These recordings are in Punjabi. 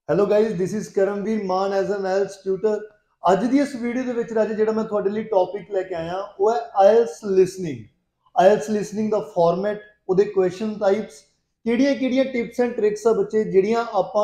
Hello guys, this is Karamveer Maan as N IELTS tutor. ਅੱਜ ਦੀ ਇਸ ਵੀਡੀਓ ਦੇ ਵਿੱਚ ਰਾਜੇ ਜਿਹੜਾ ਮੈਂ ਤੁਹਾਡੇ ਲਈ ਟੌਪਿਕ ਲੈ ਕੇ ਆਇਆ ਉਹ ਹੈ ਆਇਲਸ ਲਿਸਨਿੰਗ ਦਾ ਫਾਰਮੈਟ, ਉਹਦੇ ਕੁਐਸਚਨ ਟਾਈਪਸ, ਕਿਹੜੀਆਂ ਟਿਪਸ ਐਂਡ ਟ੍ਰਿਕਸ ਆ ਬੱਚੇ ਜਿਹੜੀਆਂ ਆਪਾਂ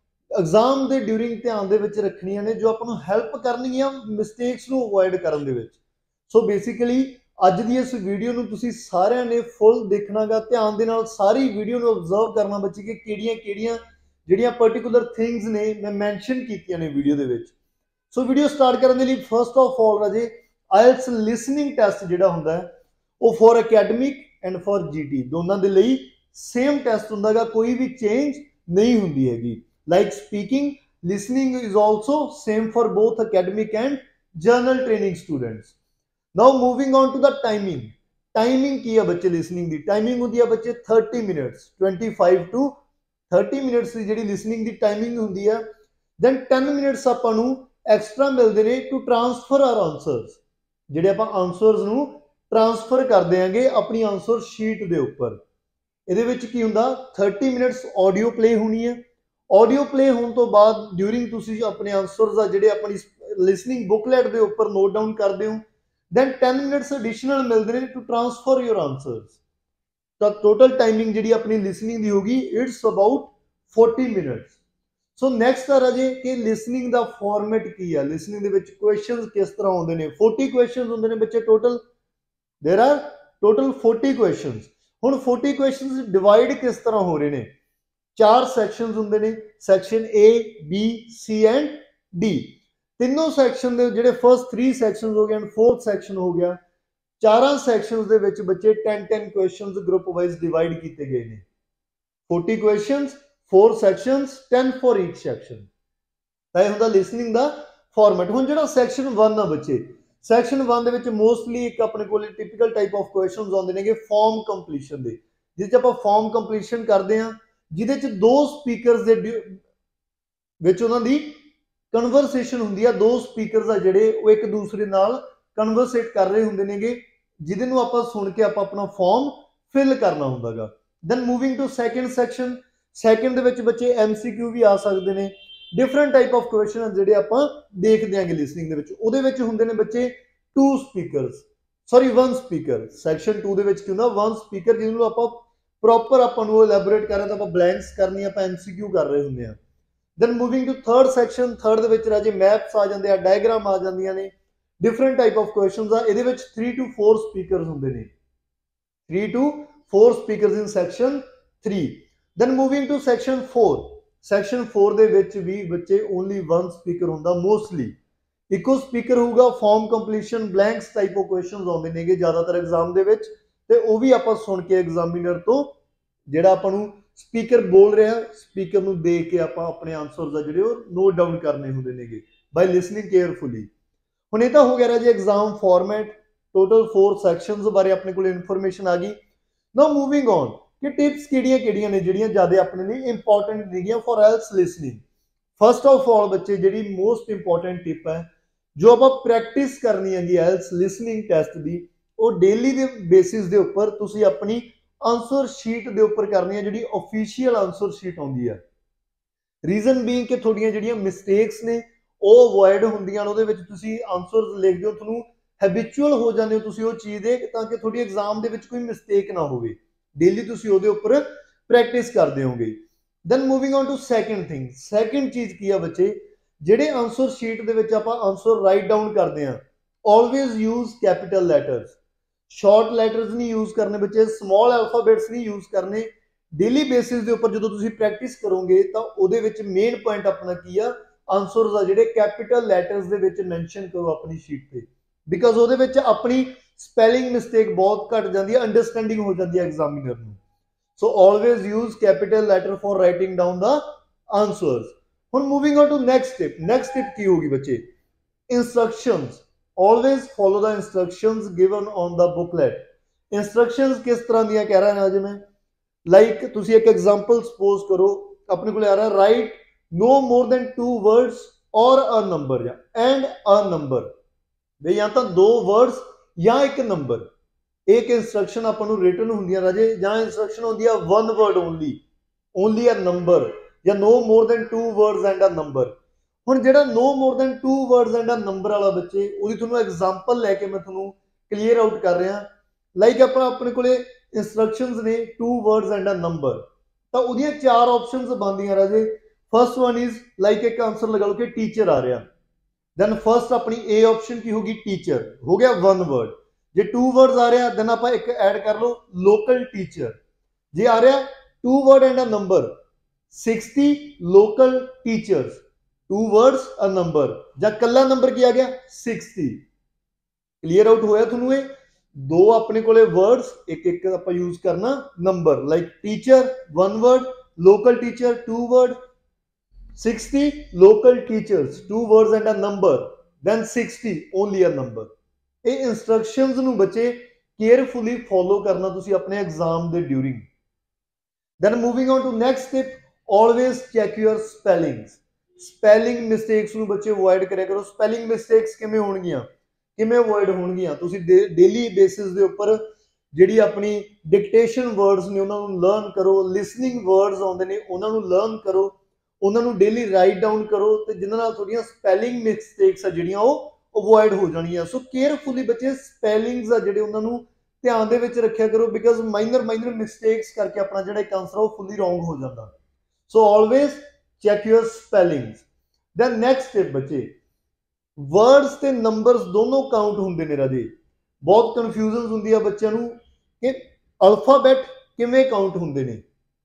ਐਗਜ਼ਾਮ ਦੇ ਡਿਊਰਿੰਗ ਧਿਆਨ ਦੇ ਵਿੱਚ ਰੱਖਣੀਆਂ ਨੇ, ਜੋ ਆਪਾਂ ਨੂੰ ਹੈਲਪ ਕਰਨਗੀਆਂ ਮਿਸਟੇਕਸ ਨੂੰ ਅਵੋਇਡ ਕਰਨ ਦੇ ਵਿੱਚ। ਸੋ ਬੇਸਿਕਲੀ ਅੱਜ ਦੀ ਇਸ ਵੀਡੀਓ ਨੂੰ ਤੁਸੀਂ ਸਾਰਿਆਂ ਨੇ ਫੁੱਲ ਦੇਖਣਾਗਾ, ਧਿਆਨ ਦੇ ਨਾਲ ਸਾਰੀ ਵੀਡੀਓ ਨੂੰ ਆਬਜ਼ਰਵ ਕਰਨਾ ਬੱਚੇ ਕਿ ਕਿਹੜੀਆਂ ਜਿਹੜੀਆਂ ਪਾਰਟਿਕੂਲਰ ਥਿੰਗਸ ਨੇ ਮੈਂ ਮੈਂਸ਼ਨ ਕੀਤੀਆਂ ਨੇ ਵੀਡੀਓ ਦੇ ਵਿੱਚ। ਸੋ ਵੀਡੀਓ ਸਟਾਰਟ ਕਰਨ ਦੇ ਲਈ ਫਸਟ ਆਫ ਆਲ ਰਾਜੇ ਆਇਲਸ ਲਿਸਨਿੰਗ ਟੈਸਟ ਜਿਹੜਾ ਹੁੰਦਾ ਹੈ ਉਹ for academic and for GT ਦੋਨਾਂ ਦੇ ਲਈ ਸੇਮ ਟੈਸਟ ਹੁੰਦਾਗਾ, ਕੋਈ ਵੀ ਚੇਂਜ ਨਹੀਂ ਹੁੰਦੀ ਹੈਗੀ। Like speaking, listening is also same for both academic and general training students. Now moving on to the timing ਕੀ ਹੈ ਬੱਚੇ? ਲਿਸਨਿੰਗ ਦੀ ਟਾਈਮਿੰਗ ਹੁੰਦੀ ਹੈ ਬੱਚੇ 30 ਮਿੰਟਸ, 25 to 30 ਮਿੰਟਸ ਦੀ ਜਿਹੜੀ ਲਿਸਨਿੰਗ ਦੀ ਟਾਈਮਿੰਗ ਹੁੰਦੀ ਹੈ। ਦੈਨ 10 ਮਿੰਟਸ ਆਪਾਂ ਨੂੰ ਐਕਸਟਰਾ ਮਿਲਦੇ ਨੇ ਟੂ ਟ੍ਰਾਂਸਫਰ ਆਰ ਆਨਸਰਸ, ਜਿਹੜੇ ਆਪਾਂ ਆਨਸਰਸ ਨੂੰ ਟ੍ਰਾਂਸਫਰ ਕਰਦੇ ਆਂਗੇ ਆਪਣੀ ਆਨਸਰ ਸ਼ੀਟ ਦੇ ਉੱਪਰ। ਇਹਦੇ ਵਿੱਚ ਕੀ ਹੁੰਦਾ, 30 ਮਿੰਟਸ ਆਡੀਓ ਪਲੇ ਹੋਣੀ ਹੈ। ਆਡੀਓ ਪਲੇ ਹੋਣ ਤੋਂ ਬਾਅਦ ਡਿਊਰਿੰਗ ਤੁਸੀਂ ਆਪਣੇ ਆਨਸਰਸ ਆ ਜਿਹੜੇ ਆਪਣੀ ਲਿਸਨਿੰਗ ਬੁਕਲੈਟ ਦੇ ਉੱਪਰ ਨੋਟ ਡਾਊਨ ਕਰਦੇ ਹੋ। ਦੈਨ 10 ਮਿੰਟਸ ਐਡੀਸ਼ਨਲ ਮਿਲਦੇ ਨੇ ਟੂ ਟ੍ਰਾਂਸਫਰ ਯੂਰ ਆਨਸਰਸ। ਤਾਂ ਟੋਟਲ ਟਾਈਮਿੰਗ ਜਿਹੜੀ ਆਪਣੀ ਲਿਸਨਿੰਗ ਦੀ ਹੋਗੀ it's about 40 minutes. So next ਆ ਰਾਜੇ ਕਿ ਲਿਸਨਿੰਗ ਦਾ ਫਾਰਮੈਟ ਕੀ ਆ, ਲਿਸਨਿੰਗ ਦੇ ਵਿੱਚ ਕੁਐਸਚਨਸ ਕਿਸ ਤਰ੍ਹਾਂ ਆਉਂਦੇ ਨੇ। 40 ਕੁਐਸਚਨਸ ਹੁੰਦੇ ਨੇ ਬੱਚੇ total, there are total 40 questions. ਹੁਣ 40 ਕੁਐਸਚਨਸ ਡਿਵਾਈਡ ਕਿਸ ਤਰ੍ਹਾਂ ਹੋ ਰਹੇ ਨੇ? 4 ਸੈਕਸ਼ਨਸ ਹੁੰਦੇ ਨੇ, section A, B, C and D। ਤਿੰਨੋਂ ਸੈਕਸ਼ਨ ਦੇ ਜਿਹੜੇ ਫਰਸਟ 3 ਸੈਕਸ਼ਨਸ ਹੋ ਗਏ ਐਂਡ 4th ਸੈਕਸ਼ਨ ਹੋ ਗਿਆ, ਚਾਰਾਂ ਸੈਕਸ਼ਨਸ ਦੇ ਵਿੱਚ ਬੱਚੇ 10 ਕੁਐਸਚਨਸ ਗਰੁੱਪ ਵਾਈਜ਼ ਡਿਵਾਈਡ ਕੀਤੇ ਗਏ ਨੇ। 40 questions, 4 sections, 10 for each section. ਤਾਂ ਇਹ ਹੁੰਦਾ ਲਿਸਨਿੰਗ ਦਾ ਫਾਰਮੈਟ। ਹੁਣ ਜਿਹੜਾ ਸੈਕਸ਼ਨ 1 ਆ ਬੱਚੇ, ਸੈਕਸ਼ਨ 1 ਦੇ ਵਿੱਚ ਮੋਸਟਲੀ ਇੱਕ ਆਪਣੇ ਕੋਲ ਟਿਪੀਕਲ ਟਾਈਪ ਆਫ ਕੁਐਸਚਨਸ ਆਉਂਦੇ ਨੇਗੇ ਫਾਰਮ ਕੰਪਲੀਸ਼ਨ ਦੇ, ਜਿਸ 'ਚ ਆਪਾਂ ਫਾਰਮ ਕੰਪਲੀਸ਼ਨ ਕਰਦੇ ਹਾਂ, ਜਿਹਦੇ 'ਚ ਦੋ ਸਪੀਕਰਸ ਦੇ ਵਿੱਚ ਉਹਨਾਂ ਦੀ ਕਨਵਰਸੇਸ਼ਨ ਹੁੰਦੀ ਆ। ਦੋ ਸਪੀਕਰਸ ਆ ਜਿਹੜੇ ਉਹ ਇੱਕ ਦੂਸਰੇ ਨਾਲ ਕਨਵਰਸੇਟ ਕਰ ਰਹੇ ਹੁੰਦੇ ਨੇਗੇ, ਜਿਹਦੇ ਨੂੰ ਆਪਾਂ ਸੁਣ ਕੇ ਆਪਾਂ ਆਪਣਾ ਫਾਰਮ ਫਿਲ ਕਰਨਾ ਹੁੰਦਾਗਾ। Then moving to second section, second ਦੇ ਵਿੱਚ ਬੱਚੇ MCQ ਵੀ ਆ ਸਕਦੇ ਨੇ। ਡਿਫਰੈਂਟ ਟਾਈਪ ਆਫ ਕੁਐਸਚਨ ਜਿਹੜੇ ਆਪਾਂ ਦੇਖਦੇ ਆਂਗੇ ਲਿਸਨਿੰਗ ਦੇ ਵਿੱਚ। ਉਹਦੇ ਵਿੱਚ ਹੁੰਦੇ ਨੇ ਬੱਚੇ 1 ਸਪੀਕਰ। ਸੈਕਸ਼ਨ 2 ਦੇ ਵਿੱਚ ਕੀ ਹੁੰਦਾ, 1 ਸਪੀਕਰ, ਜਿਹਨੂੰ ਆਪਾਂ ਪ੍ਰੋਪਰ ਆਪਾਂ ਨੂੰ ਐਲੈਬੋਰੇਟ ਕਰ ਰਹੇ ਤਾਂ ਆਪਾਂ ਬਲੈਂਕਸ ਕਰਨੀ, ਆਪਾਂ MCQ ਕਰ ਰਹੇ ਹੁੰਦੇ ਆ। Then moving to third section, third ਦੇ ਵਿੱਚ ਰਾਜੇ ਮੈਪਸ ਆ ਜਾਂਦੇ ਆ, ਡਾਇਗਰਾਮ ਆ ਜਾਂਦੀਆਂ ਨੇ, ਡਿਫਰੈਂਟ ਟਾਈਪ ਆਫ ਕੁਐਸਚਨਸ ਆ। ਇਹਦੇ ਵਿੱਚ 3 to 4 ਸਪੀਕਰਸ ਹੁੰਦੇ ਨੇ, 3 to 4 speakers in section 3। Then moving to section 4, section 4 ਦੇ ਵਿੱਚ ਵੀ ਬੱਚੇ ਓਨਲੀ 1 ਸਪੀਕਰ ਹੁੰਦਾ, ਮੋਸਟਲੀ ਇੱਕੋ ਸਪੀਕਰ ਹੋਊਗਾ। Form completion, blanks type of questions ਆਉਂਦੇ ਨੇਗੇ ਜ਼ਿਆਦਾਤਰ ਐਗਜ਼ਾਮ ਦੇ ਵਿੱਚ, ਤੇ ਉਹ ਵੀ ਆਪਾਂ ਸੁਣ ਕੇ ਐਗਜ਼ਾਮੀਨਰ ਤੋਂ ਜਿਹੜਾ ਆਪਾਂ ਨੂੰ ਸਪੀਕਰ ਬੋਲ ਰਿਹਾ, ਸਪੀਕਰ ਨੂੰ ਦੇਖ ਕੇ ਆਪਾਂ ਆਪਣੇ ਆਨਸਰਸ ਆ ਜਿਹੜੇ ਉਹ ਨੋਟ ਡਾਊਨ ਕਰਨੇ ਹੁੰਦੇ ਨੇਗੇ ਬਾਈ ਲਿਸਨਿੰਗ ਕੇਅਰਫੁਲੀ। ਹੁਣ ਇਹ ਤਾਂ ਹੋ ਗਿਆ ਰਾਜੇ ਐਗਜ਼ਾਮ ਫਾਰਮੈਟ, ਟੋਟਲ 4 ਸੈਕਸ਼ਨਸ ਬਾਰੇ ਆਪਣੇ ਕੋਲ ਇਨਫੋਰਮੇਸ਼ਨ ਆ ਗਈ। ਨਾਓ ਮੂਵਿੰਗ ਔਨ ਕਿ ਟਿਪਸ ਕਿਹੜੀਆਂ ਨੇ ਜਿਹੜੀਆਂ ਜ਼ਿਆਦਾ ਆਪਣੇ ਲਈ ਇੰਪੋਰਟੈਂਟ ਨੇਗੀਆਂ for IELTS listening. First of all ਬੱਚੇ ਜਿਹੜੀ ਮੋਸਟ ਇੰਪੋਰਟੈਂਟ ਟਿਪ ਹੈ ਜੋ ਆਪਾਂ ਪ੍ਰੈਕਟਿਸ ਕਰਨੀ ਹੈਗੀ ਆਇਲਸ ਲਿਸਨਿੰਗ ਟੈਸਟ ਦੀ, ਉਹ ਡੇਲੀ ਦੇ ਬੇਸਿਸ ਦੇ ਉੱਪਰ ਤੁਸੀਂ ਆਪਣੀ ਆਨਸਰ ਸ਼ੀਟ ਦੇ ਉੱਪਰ ਕਰਨੀ ਹੈ, ਜਿਹੜੀ ਆਫੀਸ਼ੀਅਲ ਆਨਸਰ ਸ਼ੀਟ ਆਉਂਦੀ ਹੈ। ਰੀਜ਼ਨ ਬੀਇੰਗ ਕਿ ਤੁਹਾਡੀਆਂ ਜਿਹੜੀਆਂ ਮਿਸਟੇਕਸ ਨੇ ਉਹ ਅਵੋਇਡ ਹੁੰਦੀਆਂ ਨੇ। ਉਹਦੇ ਵਿੱਚ ਤੁਸੀਂ ਆਨਸਰਸ ਲਿਖਦੇ ਹੋ, ਤੁਹਾਨੂੰ ਹੈਬਿਚੁਅਲ ਹੋ ਜਾਂਦੇ ਹੋ ਤੁਸੀਂ ਉਹ ਚੀਜ਼ ਦੇ, ਤਾਂ ਕਿ ਤੁਹਾਡੀ ਐਗਜ਼ਾਮ ਦੇ ਵਿੱਚ ਕੋਈ ਮਿਸਟੇਕ ਨਾ ਹੋਵੇ। ਡੇਲੀ ਤੁਸੀਂ ਉਹਦੇ ਉੱਪਰ ਪ੍ਰੈਕਟਿਸ ਕਰਦੇ ਹੋਗੇ। Then moving on to second thing, second ਚੀਜ਼ ਕੀ ਆ ਬੱਚੇ, ਜਿਹੜੇ ਆਨਸਰ ਸ਼ੀਟ ਦੇ ਵਿੱਚ ਆਪਾਂ ਆਨਸਰ ਰਾਈਟ ਡਾਊਨ ਕਰਦੇ ਆ, always use capital letters. Short letters ਨਹੀਂ ਯੂਜ਼ ਕਰਨੇ ਬੱਚੇ, ਸਮਾਲ ਅਲਫਾਬੈਟਸ ਨਹੀਂ ਯੂਜ਼ ਕਰਨੇ। ਡੇਲੀ ਬੇਸਿਸ ਦੇ ਉੱਪਰ ਜਦੋਂ ਤੁਸੀਂ ਪ੍ਰੈਕਟਿਸ ਕਰੋਗੇ ਤਾਂ ਉਹਦੇ ਵਿੱਚ ਮੇਨ ਪੁਆਇੰਟ ਆਪਣਾ ਕੀ ਆ, ਆਨਸਰਸ ਆ ਜਿਹੜੇ ਕੈਪੀਟਲ ਲੈਟਰਸ ਦੇ ਵਿੱਚ ਮੈਂਸ਼ਨ ਕਰੋ ਆਪਣੀ ਸ਼ੀਟ ਤੇ, ਬਿਕਾਜ਼ ਉਹਦੇ ਵਿੱਚ ਆਪਣੀ ਸਪੈਲਿੰਗ ਮਿਸਟੇਕ ਬਹੁਤ ਘਟ ਜਾਂਦੀ ਹੈ, ਅੰਡਰਸਟੈਂਡਿੰਗ ਹੋ ਜਾਂਦੀ ਹੈ ਐਗਜ਼ਾਮੀਨਰ ਨੂੰ। So always use capital letter for writing down the answers. ਹੁਣ moving on to next tip ਕੀ ਹੋਗੀ ਬੱਚੇ, instructions. Always follow the instructions given on the booklet. Instructions किस तरह ਦੀਆਂ ਕਹਿ ਰਿਹਾ ਅੱਜ ਮੈਂ, ਲਾਈਕ ਤੁਸੀਂ ਇੱਕ ਐਗਜ਼ਾਮਪਲ ਸਪੋਜ਼ ਕਰੋ, ਆਪਣੇ ਕੋਲ ਆ ਰਿਹਾ right no more than 2 words और अ नंबर या एंड अ नंबर, वे या तो 2 वर्ड्स या एक नंबर। एक इंस्ट्रक्शन अपन रिटन होंगी राजे, जहां इंस्ट्रक्शन होंगी 1 वर्ड ओनली अ नंबर, ਜਾਂ no more than 2 words and a number। ਹੁਣ ਜਿਹੜਾ no more than 2 words and a number ਵਾਲਾ ਬੱਚੇ, ਉਹਦੀ ਤੁਹਾਨੂੰ ਐਗਜ਼ਾਮਪਲ ਲੈ ਕੇ ਮੈਂ ਤੁਹਾਨੂੰ ਕਲੀਅਰ ਆਊਟ ਕਰ ਰਿਹਾ। ਲਾਈਕ ਆਪਣੇ ਕੋਲੇ ਇੰਸਟਰਕਸ਼ਨਸ ਨੇ 2 words and a number, ਤਾਂ ਉਹਦੀਆਂ 4 ਆਪਸ਼ਨਸ ਬਣਦੀਆਂ ਰਾਜੇ। ਫਸਟ ਵਨ ਇਜ਼ ਲਾਈਕ ਇੱਕ ਆਂਸਰ ਲਗਾ ਲਓ ਕਿ ਟੀਚਰ ਆ ਰਿਹਾ, ਦੈਨ ਫਸਟ ਆਪਣੀ ਏ ਆਪਸ਼ਨ ਕੀ ਹੋਗੀ, ਟੀਚਰ ਹੋ ਗਿਆ 1 word। ਜੇ 2 words ਆ ਰਿਹਾ ਦੈਨ ਆਪਾਂ ਇੱਕ ਐਡ ਕਰ ਲਓ ਲੋਕਲ ਟੀਚਰ। ਜੇ ਆ ਰਿਹਾ 2 word and a number 60 local teachers, 2 words a number, ਜਾਂ ਕੱਲਾ ਨੰਬਰ ਕੀ ਆ ਗਿਆ 60। ਕਲੀਅਰ ਆਊਟ ਹੋਇਆ ਤੁਹਾਨੂੰ? ਇਹ ਦੋ ਆਪਣੇ ਕੋਲੇ ਵਰਡਸ, ਇੱਕ ਇੱਕ ਆਪਾਂ ਯੂਜ਼ ਕਰਨਾ number, like teacher 1 word, local teacher 2 word, 60 local teachers 2 words and a number, then 60 only a number। ਇਹ ਇੰਸਟਰਕਸ਼ਨਸ ਨੂੰ ਬੱਚੇ ਕੇਅਰਫੁਲੀ ਫੋਲੋ ਕਰਨਾ ਤੁਸੀਂ ਆਪਣੇ ਐਗਜ਼ਾਮ ਦੇ during. Then moving on to next tip, always check your spellings। Spelling mistakes ਨੂੰ ਬੱਚੇ ਅਵੋਇਡ ਕਰਿਆ ਕਰੋ। ਸਪੈਲਿੰਗ ਮਿਸਟੇਕਸ ਕਿਵੇਂ ਹੋਣਗੀਆਂ, ਕਿਵੇਂ ਅਵੋਇਡ ਹੋਣਗੀਆਂ? ਤੁਸੀਂ ਡੇਲੀ ਬੇਸਿਸ ਦੇ ਉੱਪਰ ਜਿਹੜੀ ਆਪਣੀ ਡਿਕਟੇਸ਼ਨ ਵਰਡਸ ਨੇ ਉਹਨਾਂ ਨੂੰ ਲਰਨ ਕਰੋ, ਲਿਸਨਿੰਗ ਵਰਡਸ ਆਉਂਦੇ ਨੇ ਉਹਨਾਂ ਨੂੰ ਲਰਨ ਕਰੋ, ਉਹਨਾਂ ਨੂੰ ਡੇਲੀ ਰਾਈਟ ਡਾਊਨ ਕਰੋ, ਤੇ ਜਿਨ੍ਹਾਂ ਨਾਲ ਤੁਹਾਡੀਆਂ ਸਪੈਲਿੰਗ ਮਿਸਟੇਕਸ ਆ ਜਿਹੜੀਆਂ ਉਹ ਅਵੋਇਡ ਹੋ ਜਾਣੀਆਂ। ਸੋ ਕੇਅਰਫੁਲੀ ਬੱਚੇ ਸਪੈਲਿੰਗਸ ਆ ਜਿਹੜੇ ਉਹਨਾਂ ਨੂੰ ਧਿਆਨ ਦੇ ਵਿੱਚ ਰੱਖਿਆ ਕਰੋ, ਬਿਕਾਜ਼ ਮਾਈਨਰ ਮਿਸਟੇਕਸ ਕਰਕੇ ਆਪਣਾ ਜਿਹੜਾ ਇੱਕ ਆਨਸਰ ਉਹ ਫੁੱਲੀ ਰੋਂਗ ਹੋ ਜਾਂਦਾ। So always check your spellings. Then next step ਬੱਚੇ, ਵਰਡਸ ਤੇ ਨੰਬਰਸ ਦੋਨੋਂ ਕਾਊਂਟ ਹੁੰਦੇ ਨੇ ਰਾਜੇ। ਬਹੁਤ ਕਨਫਿਊਜ਼ਨ ਹੁੰਦੀ ਆ ਬੱਚਿਆਂ ਨੂੰ ਕਿ ਅਲਫਾਬੈਟ ਕਿਵੇਂ ਕਾਊਂਟ ਹੁੰਦੇ ਨੇ।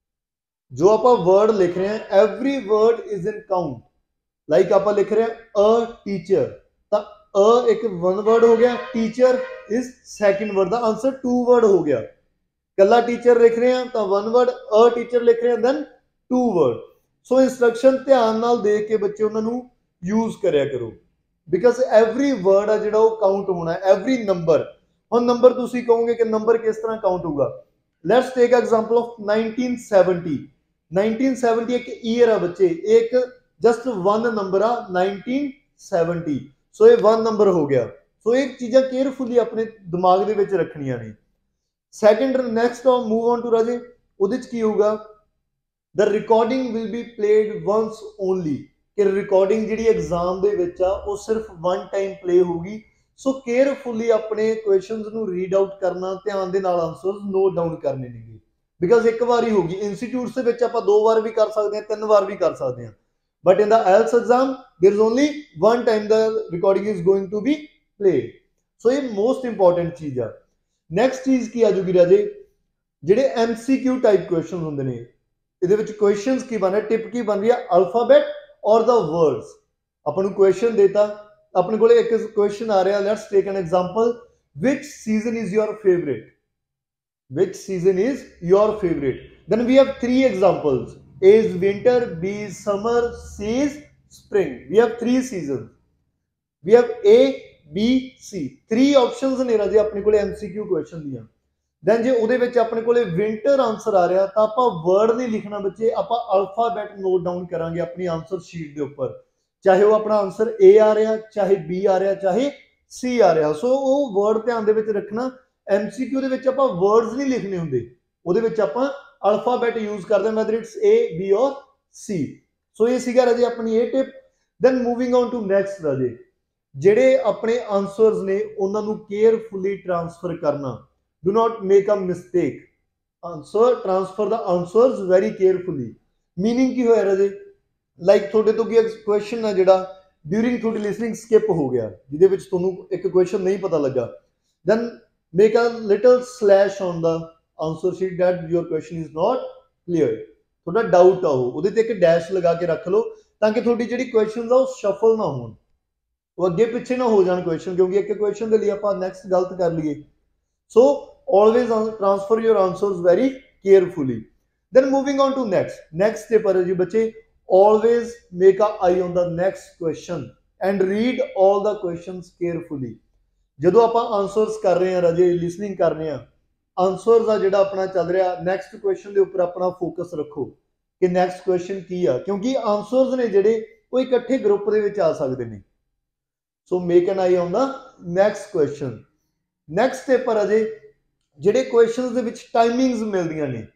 ਜੋ ਆਪਾਂ ਵਰਡ ਲਿਖ ਰਹੇ ਹਾਂ every word is in count. Like ਆਪਾਂ ਲਿਖ ਰਹੇ ਹਾਂ ਅ ਟੀਚਰ, ਤਾਂ ਅ ਇੱਕ 1 word ਹੋ ਗਿਆ, ਟੀਚਰ ਇਜ਼ 2nd word, ਦਾ ਆਨਸਰ 2 word ਹੋ ਗਿਆ। ਕੱਲਾ ਟੀਚਰ ਲਿਖ ਰਹੇ ਹਾਂ ਤਾਂ 1 word, ਅ ਟੀਚਰ ਲਿਖ ਰਹੇ ਹਾਂ ਦੈਨ 2 word। ਸੋ ਇੰਸਟਰਕਸ਼ਨ ਧਿਆਨ ਨਾਲ ਦੇਖ ਕੇ ਬੱਚੇ ਉਹਨਾਂ ਨੂੰ ਯੂਜ਼ ਕਰਿਆ ਕਰੋ, ਬਿਕਾਜ਼ ਐਵਰੀ ਵਰਡ ਆ ਜਿਹੜਾ ਉਹ ਕਾਊਂਟ ਹੋਣਾ, ਐਵਰੀ ਨੰਬਰ। ਹੁਣ ਨੰਬਰ ਤੁਸੀਂ ਕਹੋਗੇ ਕਿ ਨੰਬਰ ਕਿਸ ਤਰ੍ਹਾਂ ਕਾਊਂਟ ਹੋਊਗਾ। Let's take example of 1970। 1970 ਇੱਕ ਈਅਰ ਆ ਬੱਚੇ, ਇਹ ਇੱਕ ਜਸਟ 1 ਨੰਬਰ ਆ 1970। ਸੋ ਇਹ 1 ਨੰਬਰ ਹੋ ਗਿਆ। ਸੋ ਇਹ ਚੀਜ਼ਾਂ ਕੇਅਰਫੁਲੀ ਆਪਣੇ ਦਿਮਾਗ ਦੇ ਵਿੱਚ ਰੱਖਣੀਆਂ ਨੇ। Second next move on to ਰਾਜੇ, ਉਹਦੇ ਚ ਕੀ ਹੋਊਗਾ, the recording will be played once only. ਕਿ ਰਿਕਾਰਡਿੰਗ ਜਿਹੜੀ ਐਗਜ਼ਾਮ ਦੇ ਵਿੱਚ ਆ ਉਹ ਸਿਰਫ 1 ਟਾਈਮ ਪਲੇ ਹੋਊਗੀ। ਸੋ ਕੇਅਰਫੁਲੀ ਆਪਣੇ ਕੁਐਸਚਨਸ ਨੂੰ ਰੀਡ ਆਊਟ ਕਰਨਾ, ਧਿਆਨ ਦੇ ਨਾਲ ਆਨਸਰਸ ਨੋਟ ਡਾਊਨ ਕਰਨੇ ਨੇਗੇ, ਬਿਕਾਜ਼ ਇੱਕ ਵਾਰ ਹੀ ਹੋਗੀ। ਇੰਸਟੀਟਿਊਟਸ ਦੇ ਵਿੱਚ ਆਪਾਂ 2 ਵਾਰ ਵੀ ਕਰ ਸਕਦੇ ਹਾਂ, 3 ਵਾਰ ਵੀ ਕਰ ਸਕਦੇ ਹਾਂ, but in the IELTS exam there is only 1 time the recording is going to be played. So ਇਹ ਮੋਸਟ ਇੰਪੋਰਟੈਂਟ ਚੀਜ਼ ਆ। ਨੈਕਸਟ ਚੀਜ਼ ਕੀ ਆ ਜੂਗੀ ਰਾਜੇ, ਜਿਹੜੇ MCQ ਟਾਈਪ ਕੁਐਸਚਨ ਹੁੰਦੇ ਨੇ, ਇਹਦੇ ਵਿੱਚ ਕੁਐਸਚਨਸ ਕੀ ਬਣ ਰਿਹਾ, ਟਿਪ ਕੀ ਬਣ ਰਹੀ ਆ, ਅਲਫਾਬੈਟ ਔਰ ਦਾ ਵਰਡਸ। ਆਪਾਂ ਨੂੰ ਕੁਐਸਚਨ ਦੇਤਾ, ਆਪਣੇ ਕੋਲੇ ਇੱਕ ਕੁਐਸਚਨ ਆ ਰਿਹਾ, let's take an example, which season is your favourite, which season is your favorite? Then we have 3 examples, A is winter, B is summer, C is spring। we have 3 seasons, we have A B C, 3 options ਨੇ ਰਾਜੇ ਆਪਣੇ ਕੋਲੇ MCQ ਕੁਐਸਚਨ ਦੀਆਂ। ਦੈਨ ਜੇ ਉਹਦੇ ਵਿੱਚ ਆਪਣੇ ਕੋਲੇ ਵਿੰਟਰ ਆਨਸਰ ਆ ਰਿਹਾ ਤਾਂ ਆਪਾਂ ਵਰਡ ਨਹੀਂ ਲਿਖਣਾ ਬੱਚੇ, ਆਪਾਂ ਅਲਫਾਬੈਟ ਨੋਟ ਡਾਊਨ ਕਰਾਂਗੇ ਆਪਣੀ ਆਨਸਰ ਸ਼ੀਟ ਦੇ ਉੱਪਰ, ਚਾਹੇ ਉਹ ਆਪਣਾ ਆਨਸਰ A ਆ ਰਿਹਾ, ਚਾਹੇ B ਆ ਰਿਹਾ, ਚਾਹੇ C ਆ ਰਿਹਾ। ਸੋ ਉਹ ਵਰਡ ਧਿਆਨ ਦੇ ਵਿੱਚ ਰੱਖਣਾ। MCQ ਦੇ ਵਿੱਚ ਆਪਾਂ ਵਰਡਸ ਨਹੀਂ ਲਿਖਣੇ ਹੁੰਦੇ, ਉਹਦੇ ਵਿੱਚ ਆਪਾਂ ਅਲਫਾਬੈਟ ਯੂਜ਼ ਕਰਦੇ ਹਾਂ, whether it's A B or C। So ਇਹ ਸੀਗਾ ਰਾਜੇ ਆਪਣੀ ਇਹ tip. Then moving on to next ਰਾਜੇ, ਜਿਹੜੇ ਆਪਣੇ ਆਨਸਰਸ ਨੇ ਉਹਨਾਂ ਨੂੰ ਕੇਅਰਫੁਲੀ ਟ੍ਰਾਂਸਫਰ ਕਰਨਾ। Do not make a mistake, answer transfer the answers very carefully. Meaning ਕੀ ਹੋਇਆ ਰਾਜੇ, ਲਾਈਕ ਤੁਹਾਡੇ ਤੋਂ ਕੀ ਕੁਐਸਚਨ ਹੈ ਜਿਹੜਾ ਡਿਊਰਿੰਗ ਤੁਹਾਡੀ ਲਿਸਨਿੰਗ ਸਕਿਪ ਹੋ ਗਿਆ, ਜਿਹਦੇ ਵਿੱਚ ਤੁਹਾਨੂੰ ਇੱਕ ਕੁਐਸਚਨ ਨਹੀਂ ਪਤਾ ਲੱਗਾ, then make a little slash on the answer sheet that your question is not clear। ਤੁਹਾਡਾ ਡਾਊਟ ਆ ਉਹਦੇ ਤੇ ਇੱਕ ਡੈਸ਼ ਲਗਾ ਕੇ ਰੱਖ ਲਓ, ਤਾਂ ਕਿ ਤੁਹਾਡੀ ਜਿਹੜੀ ਕੁਐਸਚਨਸ ਆ ਉਹ ਸ਼ਫਲ ਨਾ ਹੋਣ, ਉਹ ਅੱਗੇ ਪਿੱਛੇ ਨਾ ਹੋ ਜਾਣ ਕੁਐਸਚਨ, ਕਿਉਂਕਿ ਇੱਕ ਕੁਐਸਚਨ ਦੇ ਲਈ ਆਪਾਂ ਨੈਕਸਟ ਗਲਤ ਕਰ ਲਈਏ। ਸੋ always transfer your answers very carefully। then moving on to next step ਹੈ ਜੀ ਬੱਚੇ, always make a eye on the next question and read all the questions carefully। ਜਦੋਂ ਆਪਾਂ ਆਨਸਰਸ ਕਰ ਰਹੇ ਹਾਂ ਰਾਜੇ, ਲਿਸਨਿੰਗ ਕਰ ਰਹੇ ਹਾਂ, ਆਨਸਰ ਦਾ ਜਿਹੜਾ ਆਪਣਾ ਚੱਲ ਰਿਹਾ ਨੈਕਸਟ ਕੁਐਸਚਨ ਦੇ ਉੱਪਰ ਆਪਣਾ ਫੋਕਸ ਰੱਖੋ ਕਿ ਨੈਕਸਟ ਕੁਐਸਚਨ ਕੀ ਆ, ਕਿਉਂਕਿ ਆਨਸਰਸ ਨੇ ਜਿਹੜੇ ਉਹ ਇਕੱਠੇ ਗਰੁੱਪ ਦੇ ਵਿੱਚ ਆ ਸਕਦੇ ਨੇ। So make an eye on the next question. Next step ਪਰ ਅਜੇ ਜਿਹੜੇ ਕੁਐਸਚਨਸ ਦੇ ਵਿੱਚ ਟਾਈਮਿੰਗਸ ਮਿਲਦੀਆਂ ਨੇ,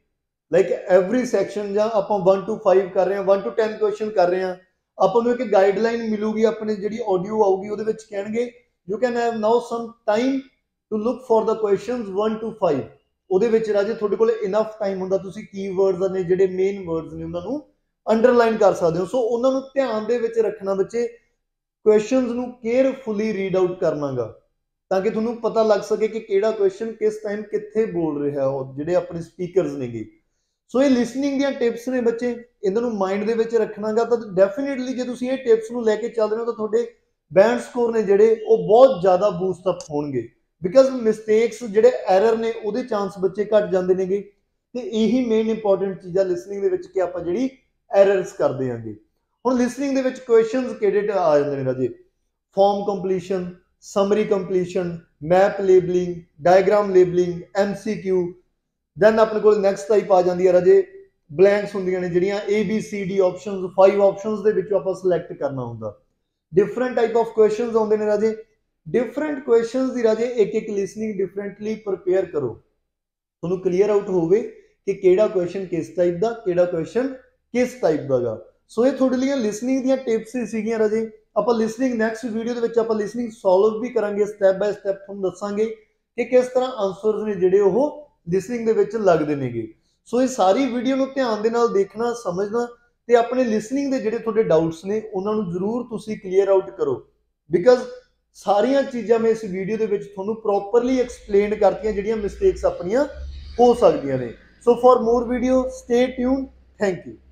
ਲਾਈਕ ਐਵਰੀ ਸੈਕਸ਼ਨ ਜਾਂ ਆਪਾਂ 1 to 5 ਕਰ ਰਹੇ ਹਾਂ, 1 to 10 ਕੁਐਸਚਨ ਕਰ ਰਹੇ ਹਾਂ, ਆਪਾਂ ਨੂੰ ਇੱਕ ਗਾਈਡਲਾਈਨ ਮਿਲੂਗੀ, ਆਪਣੇ ਜਿਹੜੀ ਆਡੀਓ ਆਊਗੀ ਉਹਦੇ ਵਿੱਚ ਕਹਿਣਗੇ you can have now some time to look for the questions 1 to 5। ਉਹਦੇ ਵਿੱਚ ਰਾਜੇ ਤੁਹਾਡੇ ਕੋਲ ਇਨਫ ਟਾਈਮ ਹੁੰਦਾ, ਤੁਸੀਂ ਕੀਵਰਡਸ ਨੇ ਜਿਹੜੇ ਮੇਨ ਵਰਡਸ ਨੇ ਉਹਨਾਂ ਨੂੰ ਅੰਡਰਲਾਈਨ ਕਰ ਸਕਦੇ ਹੋ। ਸੋ ਉਹਨਾਂ ਨੂੰ ਧਿਆਨ ਦੇ ਵਿੱਚ ਰੱਖਣਾ ਬੱਚੇ, ਕੁਐਸਚਨਸ ਨੂੰ ਕੇਅਰਫੁਲੀ ਰੀਡ ਆਊਟ ਕਰਨਾਗਾ ਤਾਂ ਕਿ ਤੁਹਾਨੂੰ ਪਤਾ ਲੱਗ ਸਕੇ ਕਿ ਕਿਹੜਾ ਕੁਐਸਚਨ ਕਿਸ ਟਾਈਮ ਕਿੱਥੇ ਬੋਲ ਰਿਹਾ ਉਹ ਜਿਹੜੇ ਆਪਣੇ ਸਪੀਕਰਸ ਨੇਗੇ। ਸੋ ਇਹ ਲਿਸਨਿੰਗ ਦੀਆਂ ਟਿਪਸ ਨੇ ਬੱਚੇ, ਇਹਨਾਂ ਨੂੰ ਮਾਈਂਡ ਦੇ ਵਿੱਚ ਰੱਖਣਾਗਾ ਤਾਂ ਡੈਫੀਨੇਟਲੀ ਜੇ ਤੁਸੀਂ ਇਹ ਟਿਪਸ ਨੂੰ ਲੈ ਕੇ ਚੱਲ ਰਹੇ ਹੋ ਤਾਂ ਤੁਹਾਡੇ ਬੈਂਡ ਸਕੋਰ ਨੇ ਜਿਹੜੇ ਉਹ ਬਹੁਤ ਜ਼ਿਆਦਾ ਬੂਸਟ ਅਪ ਹੋਣਗੇ। ਬਿਕਾਜ਼ ਮਿਸਟੇਕਸ ਜਿਹੜੇ ਐਰਰ ਨੇ ਉਹਦੇ ਚਾਂਸ ਬੱਚੇ ਘਟ ਜਾਂਦੇ ਨੇਗੇ, ਤੇ ਇਹੀ ਮੇਨ ਇੰਪੋਰਟੈਂਟ ਚੀਜ਼ ਆ ਲਿਸਨਿੰਗ ਦੇ ਵਿੱਚ ਕਿ ਆਪਾਂ ਜਿਹੜੀ ਐਰਰਸ ਕਰਦੇ ਆਂਗੇ। ਹੁਣ ਲਿਸਨਿੰਗ ਦੇ ਵਿੱਚ ਕੁਐਸਚਨਸ ਕਿਹੜੇ ਆ ਜਾਂਦੇ ਨੇ ਰਾਜੇ? Form completion, summary completion, map labelling, diagram labelling, MCQ। Then ਆਪਣੇ ਕੋਲ ਨੈਕਸਟ ਟਾਈਪ ਆ ਜਾਂਦੀ ਹੈ ਰਾਜੇ ਬਲੈਂਕਸ ਹੁੰਦੀਆਂ ਨੇ ਜਿਹੜੀਆਂ ABCD ਆਪਸ਼ਨਸ, 5 ਆਪਸ਼ਨਸ ਦੇ ਵਿੱਚੋਂ ਆਪਾਂ ਸਿਲੈਕਟ ਕਰਨਾ ਹੁੰਦਾ। ਡਿਫਰੈਂਟ ਟਾਈਪ ਆਫ ਕੁਐਸਚਨਸ ਆਉਂਦੇ ਨੇ ਰਾਜੇ। ਡਿਫਰੈਂਟ ਕੁਐਸਚਨਸ ਦੀ ਰਾਜੇ ਇੱਕ ਲਿਸਨਿੰਗ ਡਿਫਰੈਂਟਲੀ ਪ੍ਰਪੇਅਰ ਕਰੋ, ਤੁਹਾਨੂੰ ਕਲੀਅਰ ਆਊਟ ਹੋਵੇ ਕਿ ਕਿਹੜਾ ਕੁਐਸਚਨ ਕਿਸ ਟਾਈਪ ਦਾ, ਕਿਹੜਾ ਕੁਐਸਚਨ ਕਿਸ ਟਾਈਪ ਦਾ ਗਾ। ਸੋ ਇਹ ਤੁਹਾਡੇ ਲਈ ਲਿਸਨਿੰਗ ਦੀਆਂ ਟਿਪਸ ਹੀ ਸੀਗੀਆਂ ਰਾਜੇ। ਆਪਾਂ ਲਿਸਨਿੰਗ ਨੈਕਸਟ ਵੀਡੀਓ ਦੇ ਵਿੱਚ ਆਪਾਂ ਲਿਸਨਿੰਗ ਸੋਲਵ ਵੀ ਕਰਾਂਗੇ, ਸਟੈਪ ਬਾय ਸਟੈਪ ਤੁਹਾਨੂੰ ਦੱਸਾਂਗੇ ਕਿ ਕਿਸ ਤਰ੍ਹਾਂ ਆਨਸਰਸ ਨੇ ਜਿਹੜੇ ਉਹ ਲਿਸਨਿੰਗ ਦੇ ਵਿੱਚ ਲੱਗਦੇ ਨੇਗੇ। ਸੋ ਇਹ ਸਾਰੀ ਵੀਡੀਓ ਨੂੰ ਧਿਆਨ ਦੇ ਨਾਲ ਦੇਖਣਾ, ਸਮਝਣਾ ਤੇ ਆਪਣੇ ਲਿਸਨਿੰਗ ਦੇ ਜਿਹੜੇ ਤੁਹਾਡੇ ਡਾਊਟਸ ਨੇ ਉਹਨਾਂ ਨੂੰ ਜ਼ਰੂਰ ਤੁਸੀਂ ਕਲੀਅਰ ਆਊਟ ਕਰੋ। ਬਿਕਾਜ਼ ਸਾਰੀਆਂ ਚੀਜ਼ਾਂ ਮੈਂ ਇਸ ਵੀਡੀਓ ਦੇ ਵਿੱਚ ਤੁਹਾਨੂੰ ਪ੍ਰੋਪਰਲੀ ਐਕਸਪਲੇਨ ਕਰਤੀਆਂ ਜਿਹੜੀਆਂ ਮਿਸਟੇਕਸ ਆਪਣੀਆਂ ਹੋ ਸਕਦੀਆਂ ਨੇ। So for more video stay tune. Thank you.